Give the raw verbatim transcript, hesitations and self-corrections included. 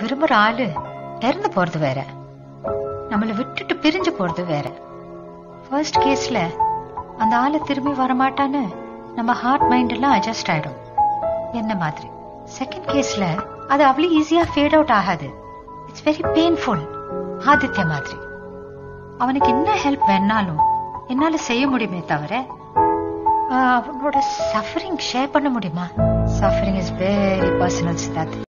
விரும்புற ஆளு இறந்து போறது வேற, நம்மள விட்டுட்டு பிரிஞ்சு போறது வேற. ஃபர்ஸ்ட் கேஸ்ல அந்த ஆளு திரும்பி வரமாட்டான்னு நம்ம ஹார்ட் மைண்ட் எல்லாம் அட்ஜஸ்ட் ஆயிடும் என்ன மாதிரி. செகண்ட் கேஸ்ல அது அவ்வளவு ஈஸியா ஃபேட் அவுட் ஆகாது. It's very painful. ஆதித்ய மாதிரி அவனுக்கு என்ன ஹெல்ப் வேணாலும் என்னால செய்ய முடியுமே தவிர அவனோட சஃபரிங் ஷேர் பண்ண முடியுமா? Suffering is very personal.